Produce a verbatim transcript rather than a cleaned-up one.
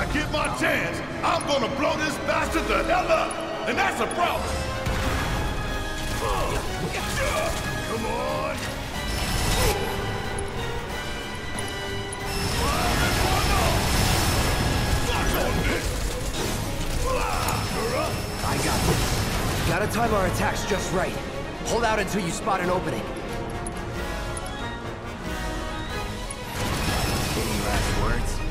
I get my chance, I'm gonna blow this bastard the hell up! And that's a problem! Come on! I got this. Gotta time our attacks just right. Hold out until you spot an opening. Any last words?